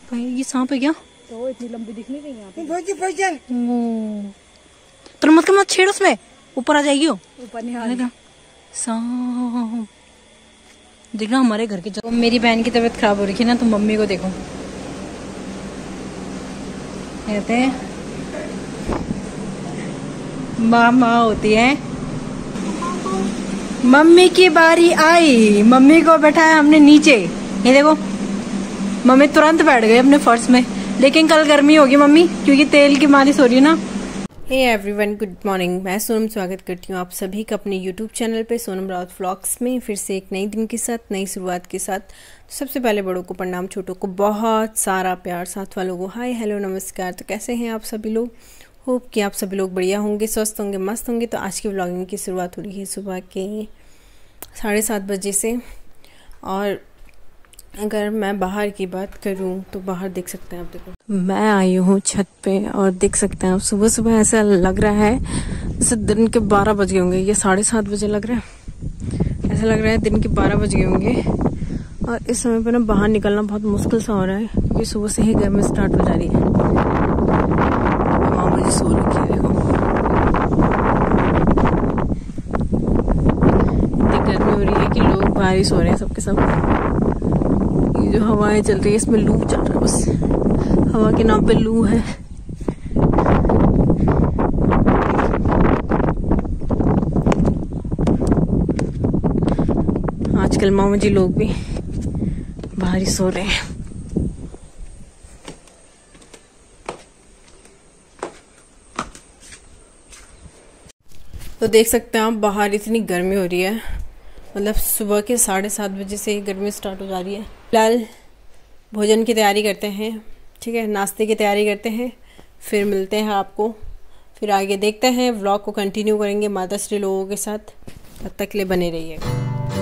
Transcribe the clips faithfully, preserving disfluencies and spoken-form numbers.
भाई ये सांप है क्या? तो इतनी लंबी दिख नहीं रही यहाँ पे। तो मत मत छेड़ उसमें, ऊपर आ जाएगी वो। ऊपर नहीं आ रही सांप। देखना हमारे घर के जगह। मेरी बहन की तबीयत खराब हो रही है ना, तो मम्मी को देखो कहते हैं माँ माँ होती है। मम्मी की बारी आई, मम्मी को बैठाया हमने नीचे। ये देखो मम्मी तुरंत बैठ गए अपने फर्श में, लेकिन कल गर्मी होगी मम्मी क्योंकि तेल की मालिश हो रही है ना। Hey everyone, good morning. मैं सोनम स्वागत करती हूँ आप सभी का अपने यूट्यूब चैनल पे सोनम रावत व्लॉग्स में, फिर से एक नई दिन के साथ, नई शुरुआत के साथ। तो सबसे पहले बड़ों को प्रणाम, छोटों को बहुत सारा प्यार, साथ वालों को हाय हेलो नमस्कार। तो कैसे हैं आप सभी लोग? होप कि आप सभी लोग बढ़िया होंगे, स्वस्थ होंगे, मस्त होंगे। तो आज की व्लॉगिंग की शुरुआत हो रही है सुबह के साढ़े सात बजे से। और अगर मैं बाहर की बात करूं तो बाहर देख सकते हैं आप, देखो मैं आई हूँ छत पे और देख सकते हैं आप सुबह सुबह ऐसा लग रहा है जैसे दिन के बारह बज गए होंगे। ये साढ़े सात बजे लग रहा है, ऐसा लग रहा है दिन के बारह बज गए होंगे। और इस समय पे ना बाहर निकलना बहुत मुश्किल सा हो रहा है क्योंकि सुबह से ही गर्मी स्टार्ट हो जा रही है। माँ मुझे सो रखी है, देखो इतनी गर्मी हो रही है कि लोग बाहर ही सो रहे हैं सबके सब। जो हवाएं चल रही है इसमें लू चल रहा है, बस हवा के नाम पे लू है। आजकल मामा जी लोग भी बाहर ही सो रहे हैं। तो देख सकते हैं आप बाहर इतनी गर्मी हो रही है, मतलब सुबह के साढ़े सात बजे से गर्मी स्टार्ट हो जा रही है। फिलहाल भोजन की तैयारी करते हैं, ठीक है, नाश्ते की तैयारी करते हैं, फिर मिलते हैं आपको, फिर आगे देखते हैं, व्लॉग को कंटिन्यू करेंगे माता श्री लोगों के साथ। तब तक के लिए बने रहिएगा।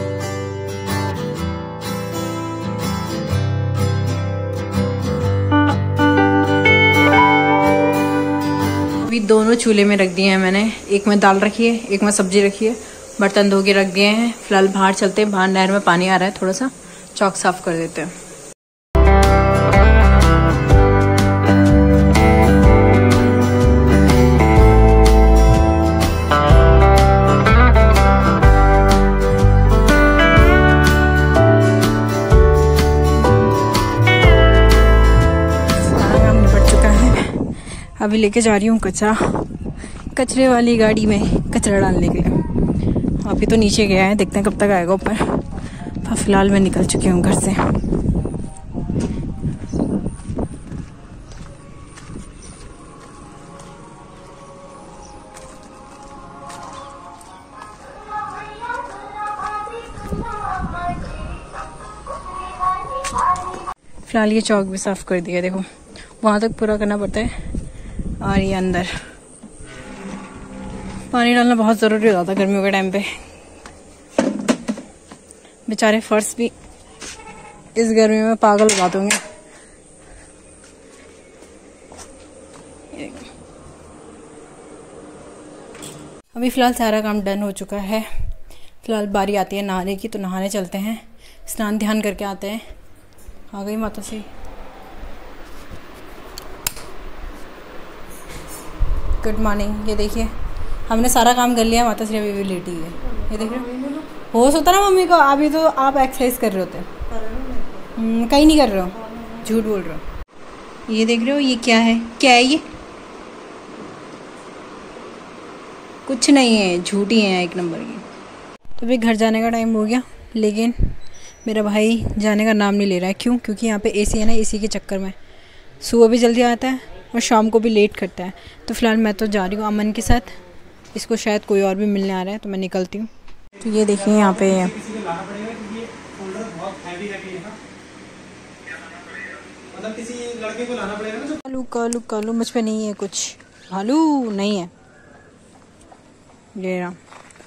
अभी दोनों चूल्हे में रख दिए हैं मैंने, एक में दाल रखी है, एक में सब्जी रखी है, बर्तन धो के रख दिए हैं। फिलहाल बाहर चलते हैं, बाहर नहर में पानी आ रहा है, थोड़ा सा चौक साफ कर देते हैं। सारा काम निपट चुका है, अभी लेके जा रही हूँ कचरा, कचरे वाली गाड़ी में कचरा डालने के लिए। अभी तो नीचे गया है, देखते हैं कब तक आएगा ऊपर। फिलहाल मैं निकल चुकी हूँ घर से। फिलहाल ये चौक भी साफ कर दिया, देखो वहां तक पूरा करना पड़ता है। और ये अंदर पानी डालना बहुत ज़रूरी हो जाता है गर्मियों के टाइम पे। बेचारे फर्श भी इस गर्मी में पागल हो जाते होंगे। अभी फ़िलहाल सारा काम डन हो चुका है। फ़िलहाल बारी आती है नहाने की, तो नहाने चलते हैं, स्नान ध्यान करके आते हैं। आ गई माता श्री। Good morning. ये देखिए हमने सारा काम कर लिया, माता श्री अभी भी लेटी है। ये देख रहे हो, होश होता ना मम्मी को। अभी तो आप एक्सरसाइज कर रहे होते, कहीं नहीं कर रहे हो, झूठ बोल रहे हो। ये देख रहे हो, ये क्या है, क्या है ये? कुछ नहीं है, झूठी है एक नंबर की। तो अभी घर जाने का टाइम हो गया, लेकिन मेरा भाई जाने का नाम नहीं ले रहा है। क्यों? क्योंकि यहाँ पे एसी है ना, एसी के चक्कर में सुबह भी जल्दी आता है और शाम को भी लेट करता है। तो फिलहाल मैं तो जा रही हूँ अमन के साथ, इसको शायद कोई और भी मिलने आ रहा है, तो मैं निकलती हूँ। तो ये देखिए यहाँ पे कालू कालू कालू मुझ पे नहीं है कुछ, भालू नहीं है ये रहा।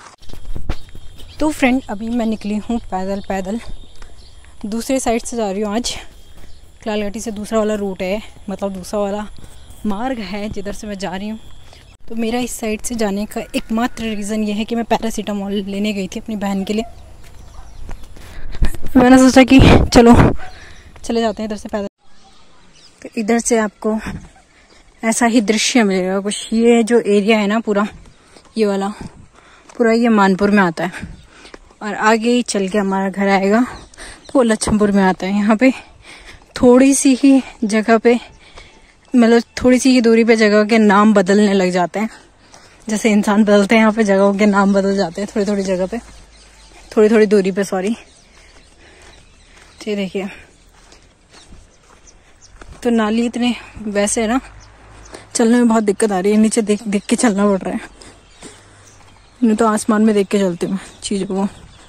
तो फ्रेंड अभी मैं निकली हूँ पैदल पैदल दूसरे साइड से जा रही हूँ। आज कलाल घाटी से दूसरा वाला रूट है, मतलब दूसरा वाला मार्ग है जिधर से मैं जा रही हूँ। तो मेरा इस साइड से जाने का एकमात्र रीज़न ये है कि मैं पैरासीटामोल लेने गई थी अपनी बहन के लिए। मैंने सोचा कि चलो चले जाते हैं इधर से पैदल। तो इधर से आपको ऐसा ही दृश्य मिलेगा कुछ। ये जो एरिया है ना पूरा, ये वाला पूरा ये मानपुर में आता है और आगे ही चल के हमारा घर आएगा तो वो लच्छमपुर में आता है। यहाँ पे थोड़ी सी ही जगह पे, मतलब थोड़ी सी ही दूरी पे जगह के नाम बदलने लग जाते हैं, जैसे इंसान बदलते हैं यहाँ पे जगहों के नाम बदल जाते हैं थोड़ी थोड़ी जगह पे, थोड़ी थोड़ी दूरी पे, सॉरी। ये देखिए, तो नाली इतने वैसे है ना, चलने में बहुत दिक्कत आ रही है, नीचे देख देख के चलना पड़ रहा है। नहीं तो आसमान में देख के चलती हूँ चीजों को।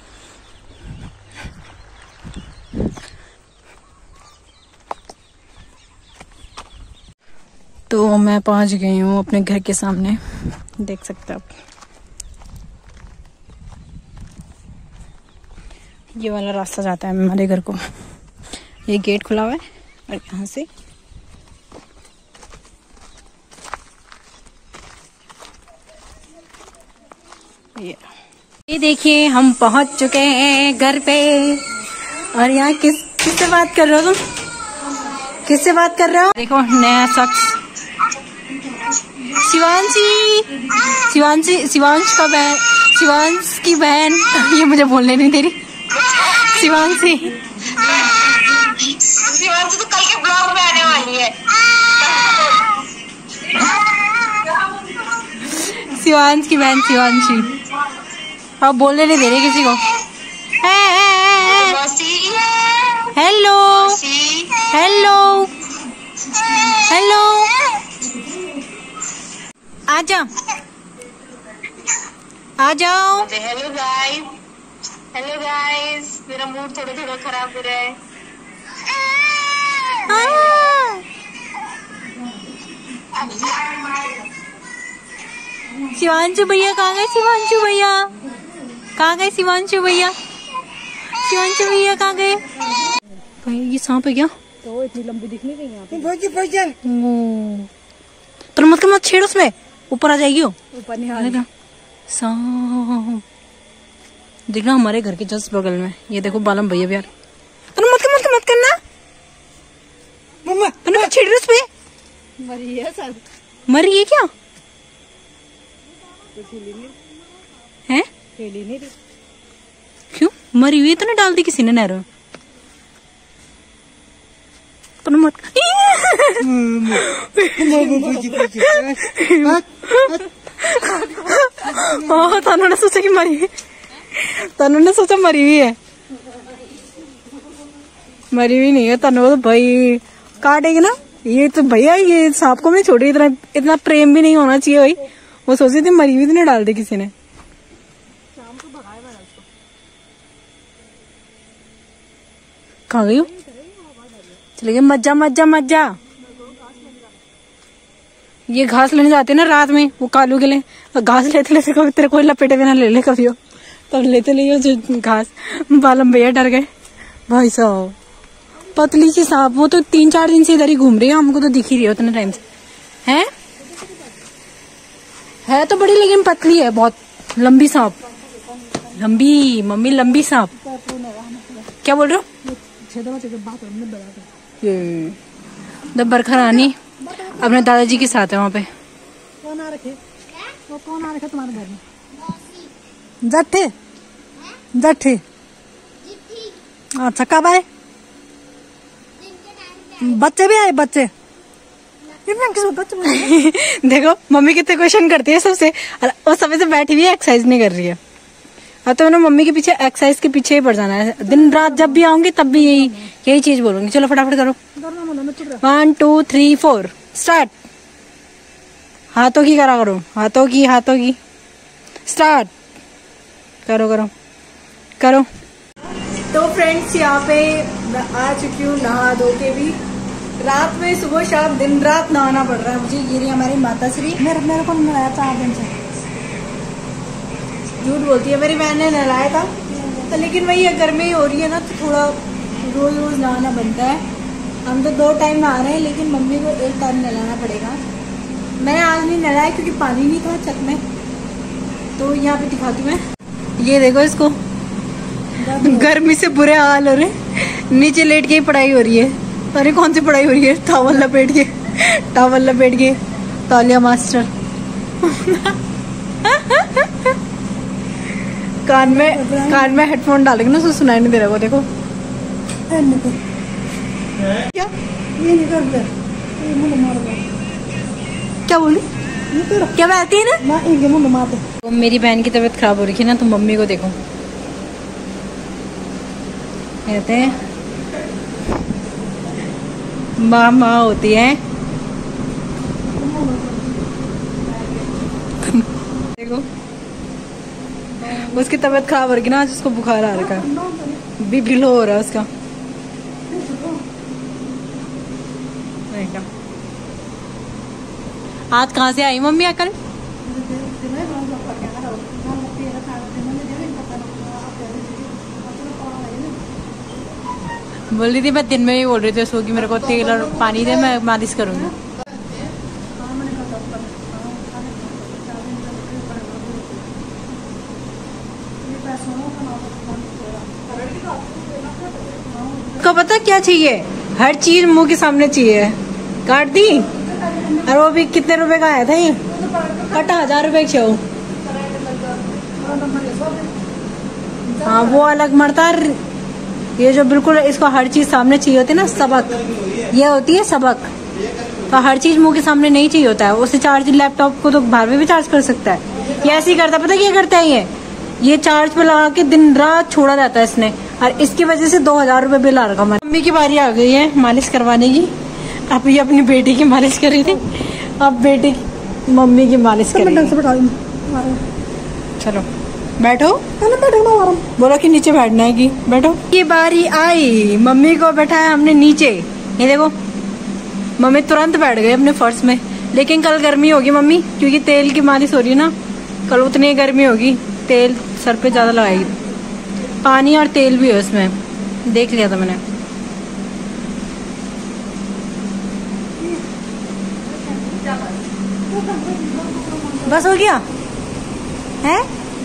तो मैं पहुंच गई हूँ अपने घर के सामने, देख सकते हो आप। ये वाला रास्ता जाता है हमारे घर को, ये गेट खुला हुआ है और यहाँ से ये ये देखिए हम पहुंच चुके हैं घर पे। और यहाँ किस किससे बात कर रहे हो तुम? किससे बात कर रहे हो? देखो नया शख्स, शिवांशी, शिवांशी, शिवांश का बहन, शिवांश की बहन, ये मुझे बोलने नहीं दे रही। शिवांशी, शिवांशी तो कल के ब्लॉग में आने वाली है। शिवांश की बहन शिवांशी, अब बोलने नहीं दे रही किसी को। हेलो हेलो हेलो, आ जाओ आ जाओ। हेलो गाइस, हेलो गाइस, मेरा मूड थोड़ा थोड़ा खराब हो रहा है। शिवांशु भैया कहाँ गए? शिवांशु भैया कहाँ गए? शिवांशु भैया, शिवांशु भैया कहाँ गए? भाई ये सांप है क्या? तो इतनी लंबी दिख नहीं रही यहाँ पे। तो मत मत छेड़ उसमें, ऊपर आ जाएगी वो। ऊपर नहीं आ रहा सांप देखना हमारे घर के जस्ट बगल में। ये देखो बालम भैया भी यार, तो मत मत मत करना मम्मा, तो छेड़ रहे उसपे। मरी है सर, मरी है क्या? हैं? खेली नहीं रही। क्यों मरी हुई तो नहीं डाल दी किसी ने नहर में? तो मत ओह, तनु ने सोचा कि मरी हुई, तनु ने सोचा मरी हुई है, मरी हुई नहीं है तनु। तो भाई काटेगी ना ये तो भैया, ये सांप को नहीं छोड़ रही। इतना इतना प्रेम भी नहीं होना चाहिए भाई। वो सोच रही थी मरी हुई तो नहीं डाल दी किसी ने। कहाँ गई हो? चले गए। मज्जा मज्जा मज्जा, ये घास लेने जाते ना रात में वो कालू के लिए, घास लेते लेते कभी तेरे को लपेटे बिना ले ले कभी हो, तब लेते ले जो घास। बालम भैया डर गए भाई साहब, पतली सी सांप, वो तो तीन चार दिन से इधर ही घूम रही है, हमको तो दिख ही रही है उतने टाइम से। हैं है तो बड़ी लेकिन पतली है बहुत, लंबी सांप, लंबी मम्मी लंबी सांप। क्या बोल रहे हो? ये बरखा रानी अपने दादाजी के साथ है वहाँ पे। कौन आ रखे? वो कौन आ रखे तुम्हारे घर में? जट्ठे जट्ठे। अच्छा कब आए? बच्चे भी आए? बच्चे देखो मम्मी कितने क्वेश्चन करती है सबसे, और वो समय से बैठी हुई है, एक्सरसाइज नहीं कर रही है। अब तो मैंने मम्मी के पीछे, एक्सरसाइज के पीछे ही पड़ जाना है। दिन रात जब भी आऊंगी तब भी यही यही चीज बोलूंगी। चलो फटाफट करो, one two three four start. हाथों की करा करो, हाथों की हाथों की स्टार्ट करो करो करो। तो फ्रेंड्स यहाँ पे मैं आ चुकी हूँ नहा धो के भी। रात में सुबह शाम दिन रात नहाना पड़ रहा है मुझे। ये रही हमारी माता श्री। मेरे मेरे को नहलाया चार दिन से। झूठ बोलती है, मेरी बहन ने नहलाया था तो, लेकिन वही है गर्मी हो रही है ना तो थोड़ा रोज रोज नहाना बनता है। हम तो दो टाइम नहा रहे हैं लेकिन मम्मी को एक टाइम नहलाना पड़ेगा। मैंने आज नहीं नहलाया क्योंकि पानी नहीं था छत में। तो यहाँ पे दिखाती हूँ मैं, ये देखो इसको, गर्मी से बुरे हाल हो रहे, नीचे लेट के ही पढ़ाई हो रही है। अरे कौन सी पढ़ाई हो रही है? टॉवल लपेट के, टॉवल लपेट के, तौलिया मास्टर। कान में कान में हेडफोन डालेंगे ना तो सुनाई नहीं दे रहा वो। देखो क्या ये नहीं कर दे, ये मुंह मार दे। क्या बोली? ये कर क्या बोलती है ना? ना ये मुंह मार दे। तो मेरी बहन की तबीयत खराब हो रही थी ना, तो मम्मी को देखो कहते हैं माँ माँ होती है। देखो उसकी तबीयत खराब हो रही ना, आज उसको बुखार आ रखा है, बीपी लो हो रहा है उसका। आज कहाँ से आई मम्मी आकर? बोल रही थी मैं दिन में ही बोल रही थी उसको कि मेरे को तेल और पानी दे, मैं मालिश करूंगी। को पता क्या चाहिए? हर चीज मुंह के सामने चाहिए। काट दी। और वो भी कितने रुपए का आया था ये? कटा हजार रुपए की। हाँ वो अलग मरता। ये जो बिल्कुल इसको हर चीज सामने चाहिए होती है ना, सबक, ये होती है सबक। तो हर चीज मुंह के सामने नहीं चाहिए होता है। उसे चार्ज लैपटॉप को तो बाहर में भी चार्ज कर सकता है। ये ऐसे ही करता है। पता क्या करता है ये ये चार्ज पे लगा के दिन रात छोड़ा रहता है इसने, और इसकी वजह से दो हजार रुपए बिल आ रखा। मम्मी की बारी आ गई है मालिश करवाने की। अब ये अपनी बेटी की मालिश कर रही थी, अब बेटी की मम्मी की मालिश कर रही है। चलो बैठो। बोलो कि नीचे बैठना है कि बैठो। ये बारी आई, मम्मी को बैठाया हमने नीचे। ये देखो मम्मी तुरंत बैठ गए अपने फर्श में। लेकिन कल गर्मी होगी मम्मी, क्योंकि तेल की मालिश हो रही है ना, कल उतनी गर्मी होगी। तेल सर पे ज्यादा लगाएगी। पानी और तेल भी है उसमें, देख लिया था मैंने। बस हो गया है?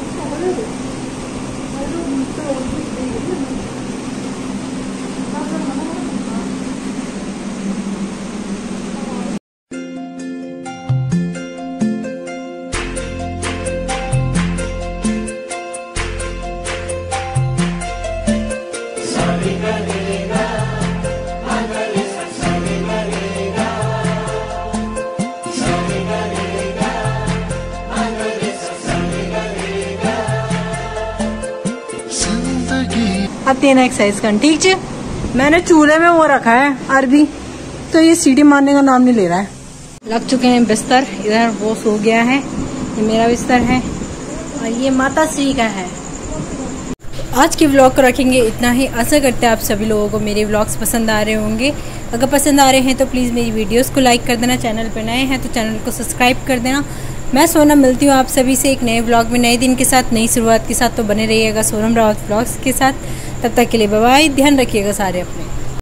अब तीन एक्सरसाइज कर, ठीक है। मैंने चूल्हे में वो रखा है अरबी, तो ये सीटी मारने का नाम नहीं ले रहा है। लग चुके हैं बिस्तर, इधर वो सो गया है, ये मेरा बिस्तर है और ये माता श्री का है। आज के व्लॉग को रखेंगे इतना ही। आशा करते हैं आप सभी लोगों को मेरे व्लॉग्स पसंद आ रहे होंगे। अगर पसंद आ रहे हैं तो प्लीज़ मेरी वीडियोस को लाइक कर देना। चैनल पर नए हैं तो चैनल को सब्सक्राइब कर देना। मैं सोनम मिलती हूँ आप सभी से एक नए व्लॉग में, नए दिन के साथ, नई शुरुआत के साथ। तो बने रहिएगा सोनम रावत व्लॉग्स के साथ। तब तक के लिए बाय बाय। ध्यान रखिएगा सारे अपने।